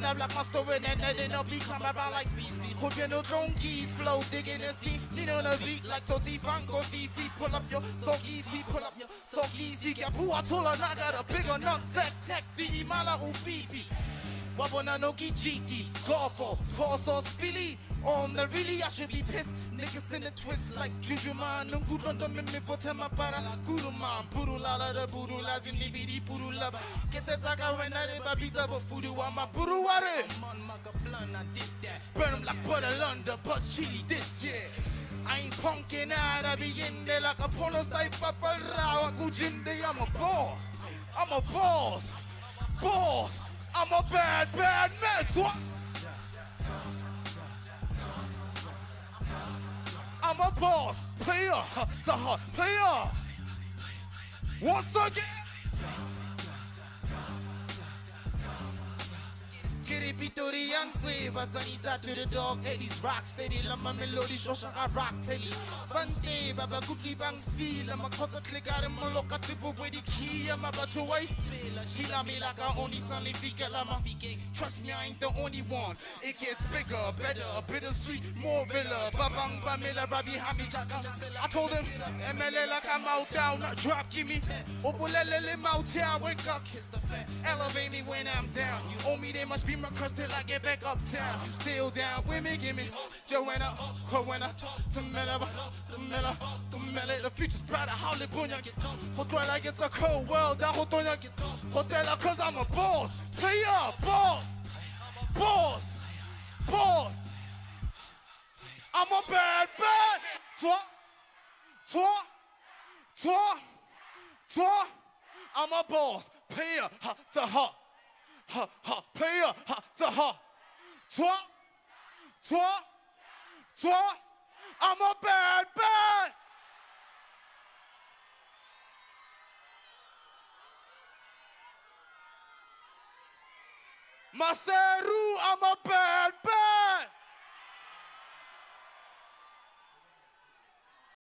up like my story and then I'll be come around like bees. Hope you know donkeys flow, digging the sea. Lean on the beat like Toti Fango Fifi. Pull up your soggy feet, pull up your soggy feet. Kapua tola naga the bigger nut set tech the mala ubibi. Wabona no GT, Gofo, Force or Spilly. On the really, I should be pissed. Niggas in the twist like Juju man. No good on the mimi for Tema para. Guru man, Puru Lala, the Puru Las in Nibidi, Puru Lava. Get the Taka when I never beat up a Fudu. I'm a Puru Ware. I did that. Burn them like butter, London, bus chili this year. I ain't punkin' out, I be in there like a porno type of rao. I'm a boss. I'm a boss. Boss. I'm a bad man. What? I'm a boss, player, the hot player. Once again. Kiripitori young flavor, sunny side to the dog, Eddie's rock steady, lama melody, shosha a rock pelly. Bante, baba goodly bang feel, I'm a cutter click out of my look at the book with the key, I'm about to wait. She love me like I only sonny fika lama. Trust me, I ain't the only one. It gets bigger, better, bittersweet, more villa. Babang Bamila Rabi Hami Chaka. I told him, MLA like I'm out down, not drop, give me. Opulele Moutown, wake up, kiss the fan. Elevate me when I'm down. You owe me, they must be my crush till I get back uptown. You still down with me, give me Joanna, Joanna, Tamela, the future's brighter, how le bunya get. Hotel like it's a cold world, that hotel get. Hotel cause I'm a boss, player, boss, boss, boss. I'm a bad. Toi, I'm a boss, player, to ha. Player, to ha. Toi, I'm a bad. Maseru, I'm a bad.